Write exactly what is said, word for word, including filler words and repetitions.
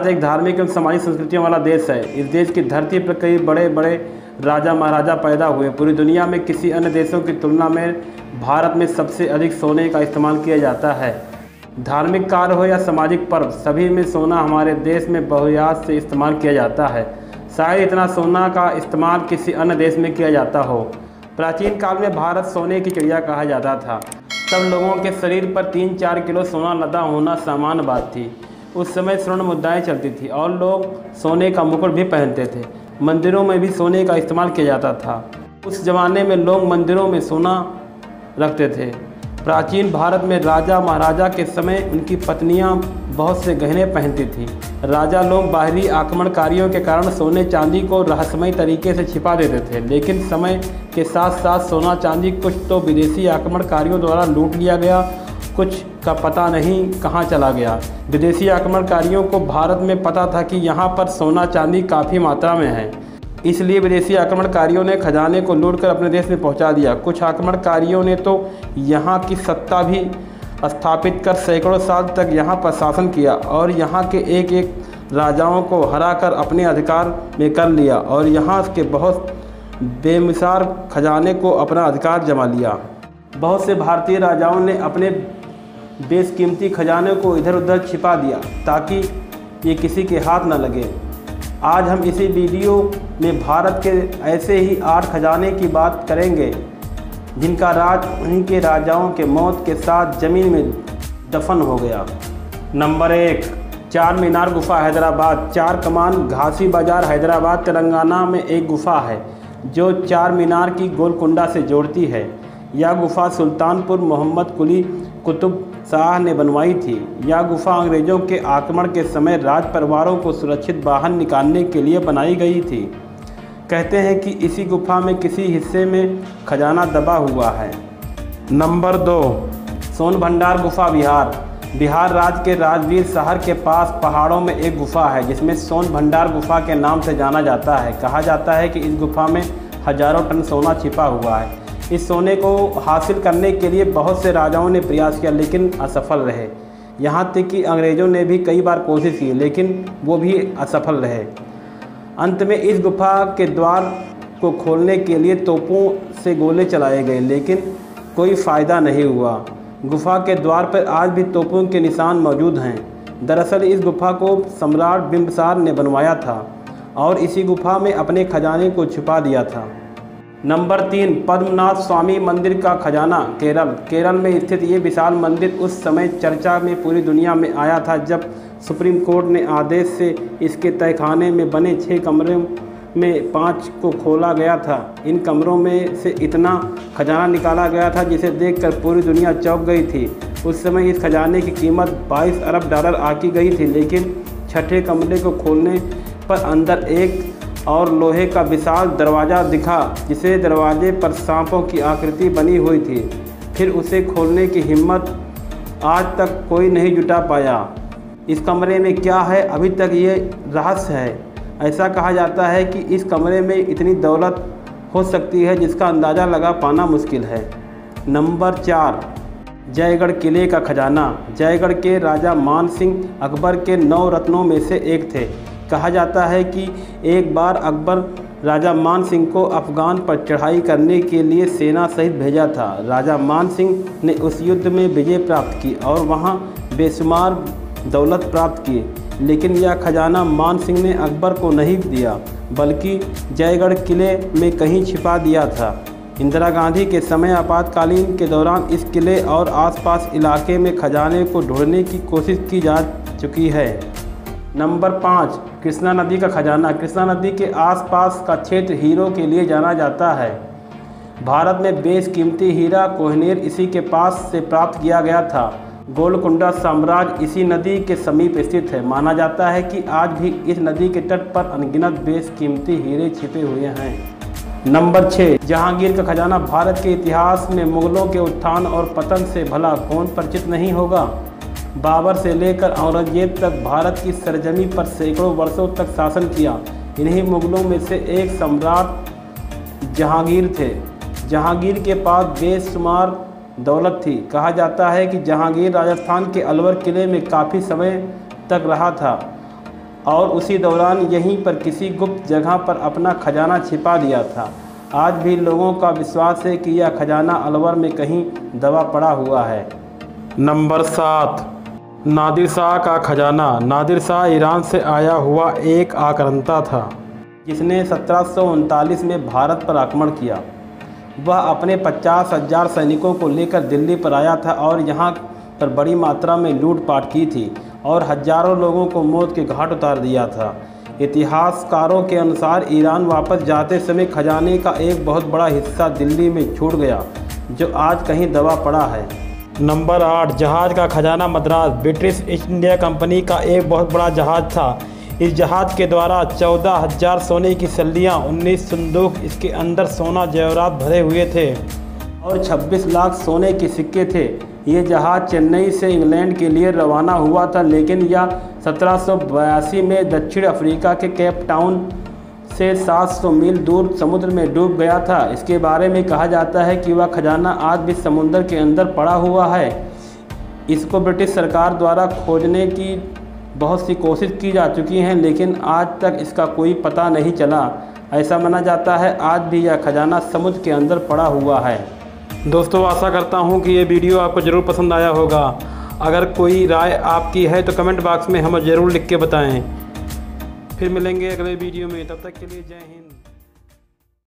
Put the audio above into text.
भारत एक धार्मिक एवं सामाजिक संस्कृतियों वाला देश है। इस देश की धरती पर कई बड़े बड़े राजा महाराजा पैदा हुए। पूरी दुनिया में किसी अन्य देशों की तुलना में भारत में सबसे अधिक सोने का इस्तेमाल किया जाता है। धार्मिक कार्य हो या सामाजिक पर्व, सभी में सोना हमारे देश में बहुतायत से इस्तेमाल किया जाता है। शायद इतना सोना का इस्तेमाल किसी अन्य देश में किया जाता हो। प्राचीन काल में भारत सोने की चिड़िया कहा जाता था। तब लोगों के शरीर पर तीन चार किलो सोना लदा होना सामान्य बात थी। उस समय स्वर्ण मुद्राएं चलती थी और लोग सोने का मुकुट भी पहनते थे। मंदिरों में भी सोने का इस्तेमाल किया जाता था। उस ज़माने में लोग मंदिरों में सोना रखते थे। प्राचीन भारत में राजा महाराजा के समय उनकी पत्नियां बहुत से गहने पहनती थीं। राजा लोग बाहरी आक्रमणकारियों के कारण सोने चांदी को रहस्यमय तरीके से छिपा देते थे, लेकिन समय के साथ साथ सोना चांदी कुछ तो विदेशी आक्रमणकारियों द्वारा लूट लिया गया, कुछ का पता नहीं कहाँ चला गया। विदेशी आक्रमणकारियों को भारत में पता था कि यहाँ पर सोना चांदी काफ़ी मात्रा में है, इसलिए विदेशी आक्रमणकारियों ने खजाने को लूटकर अपने देश में पहुंचा दिया। कुछ आक्रमणकारियों ने तो यहाँ की सत्ता भी स्थापित कर सैकड़ों साल तक यहाँ पर शासन किया और यहाँ के एक एक राजाओं को हराकर अपने अधिकार में कर लिया और यहाँ के बहुत बेमिसाल खजाने को अपना अधिकार जमा लिया। बहुत से भारतीय राजाओं ने अपने बेशकीमती खजाने को इधर उधर छिपा दिया ताकि ये किसी के हाथ न लगे। आज हम इसी वीडियो में भारत के ऐसे ही आठ खजाने की बात करेंगे जिनका राज उन्हीं के राजाओं के मौत के साथ ज़मीन में दफन हो गया। नंबर एक, चार मीनार गुफा हैदराबाद। चार कमान घासी बाज़ार हैदराबाद तेलंगाना में एक गुफा है जो चार मीनार की गोलकुंडा से जोड़ती है। यह गुफा सुल्तानपुर मोहम्मद कुली कुतुब शाह ने बनवाई थी। यह गुफा अंग्रेज़ों के आक्रमण के समय राज परिवारों को सुरक्षित बाहर निकालने के लिए बनाई गई थी। कहते हैं कि इसी गुफा में किसी हिस्से में खजाना दबा हुआ है। नंबर दो, सोन भंडार गुफा बिहार। बिहार राज्य के राजगीर शहर के पास पहाड़ों में एक गुफा है जिसमें सोन भंडार गुफा के नाम से जाना जाता है। कहा जाता है कि इस गुफा में हजारों टन सोना छिपा हुआ है। इस सोने को हासिल करने के लिए बहुत से राजाओं ने प्रयास किया लेकिन असफल रहे। यहाँ तक कि अंग्रेज़ों ने भी कई बार कोशिश की लेकिन वो भी असफल रहे। अंत में इस गुफा के द्वार को खोलने के लिए तोपों से गोले चलाए गए लेकिन कोई फ़ायदा नहीं हुआ। गुफा के द्वार पर आज भी तोपों के निशान मौजूद हैं। दरअसल इस गुफा को सम्राट बिंबिसार ने बनवाया था और इसी गुफा में अपने खजाने को छुपा दिया था। नंबर तीन, पद्मनाभ स्वामी मंदिर का खजाना केरल। केरल में स्थित ये विशाल मंदिर उस समय चर्चा में पूरी दुनिया में आया था जब सुप्रीम कोर्ट ने आदेश से इसके तहखाने में बने छः कमरों में पाँच को खोला गया था। इन कमरों में से इतना खजाना निकाला गया था जिसे देखकर पूरी दुनिया चौंक गई थी। उस समय इस खजाने की कीमत बाईस अरब डॉलर आकी गई थी, लेकिन छठे कमरे को खोलने पर अंदर एक और लोहे का विशाल दरवाज़ा दिखा जिसे दरवाजे पर सांपों की आकृति बनी हुई थी। फिर उसे खोलने की हिम्मत आज तक कोई नहीं जुटा पाया। इस कमरे में क्या है अभी तक ये रहस्य है। ऐसा कहा जाता है कि इस कमरे में इतनी दौलत हो सकती है जिसका अंदाज़ा लगा पाना मुश्किल है। नंबर चार, जयगढ़ किले का खजाना। जयगढ़ के राजा मान सिंह अकबर के नौ रत्नों में से एक थे। कहा जाता है कि एक बार अकबर राजा मान सिंह को अफ़गान पर चढ़ाई करने के लिए सेना सहित भेजा था। राजा मान सिंह ने उस युद्ध में विजय प्राप्त की और वहां बेशुमार दौलत प्राप्त की, लेकिन यह खजाना मान सिंह ने अकबर को नहीं दिया बल्कि जयगढ़ किले में कहीं छिपा दिया था। इंदिरा गांधी के समय आपातकालीन के दौरान इस किले और आसपास इलाके में खजाने को ढूंढने की कोशिश की जा चुकी है। नंबर पाँच, कृष्णा नदी का खजाना। कृष्णा नदी के आसपास का क्षेत्र हीरों के लिए जाना जाता है। भारत में बेशकीमती हीरा कोहिनूर इसी के पास से प्राप्त किया गया था। गोलकुंडा साम्राज्य इसी नदी के समीप स्थित है। माना जाता है कि आज भी इस नदी के तट पर अनगिनत बेशकीमती हीरे छिपे हुए हैं। नंबर छः, जहांगीर का खजाना। भारत के इतिहास में मुग़लों के उत्थान और पतन से भला कौन परिचित नहीं होगा। बाबर से लेकर औरंगजेब तक भारत की सरजमी पर सैकड़ों वर्षों तक शासन किया। इन्हीं मुग़लों में से एक सम्राट जहांगीर थे। जहांगीर के पास बेशुमार दौलत थी। कहा जाता है कि जहांगीर राजस्थान के अलवर किले में काफ़ी समय तक रहा था और उसी दौरान यहीं पर किसी गुप्त जगह पर अपना खजाना छिपा दिया था। आज भी लोगों का विश्वास है कि यह खजाना अलवर में कहीं दबा पड़ा हुआ है। नंबर सात, नादिर शाह का खजाना। नादिर शाह ईरान से आया हुआ एक आक्रांता था जिसने सत्रह सौ उनतालीस में भारत पर आक्रमण किया। वह अपने पचास हजार सैनिकों को लेकर दिल्ली पर आया था और यहाँ पर बड़ी मात्रा में लूटपाट की थी और हजारों लोगों को मौत के घाट उतार दिया था। इतिहासकारों के अनुसार ईरान वापस जाते समय खजाने का एक बहुत बड़ा हिस्सा दिल्ली में छूट गया, जो आज कहीं दबा पड़ा है। नंबर आठ, जहाज़ का खजाना Madras. British East India Company का एक बहुत बड़ा जहाज़ था। इस जहाज़ के द्वारा चौदह हजार सोने की सल्लियाँ, उन्नीस संदूक इसके अंदर सोना जेवरात भरे हुए थे और छब्बीस लाख सोने के सिक्के थे। ये जहाज़ चेन्नई से इंग्लैंड के लिए रवाना हुआ था, लेकिन यह सत्रह सौ बयासी में दक्षिण अफ्रीका के केप टाउन से सात सौ मील दूर समुद्र में डूब गया था। इसके बारे में कहा जाता है कि वह खजाना आज भी समुद्र के अंदर पड़ा हुआ है। इसको ब्रिटिश सरकार द्वारा खोजने की बहुत सी कोशिश की जा चुकी हैं, लेकिन आज तक इसका कोई पता नहीं चला। ऐसा माना जाता है आज भी यह खजाना समुद्र के अंदर पड़ा हुआ है। दोस्तों, आशा करता हूँ कि ये वीडियो आपको ज़रूर पसंद आया होगा। अगर कोई राय आपकी है तो कमेंट बॉक्स में हमें ज़रूर लिख के बताएं। फिर मिलेंगे अगले वीडियो में, तब तक के लिए जय हिंद।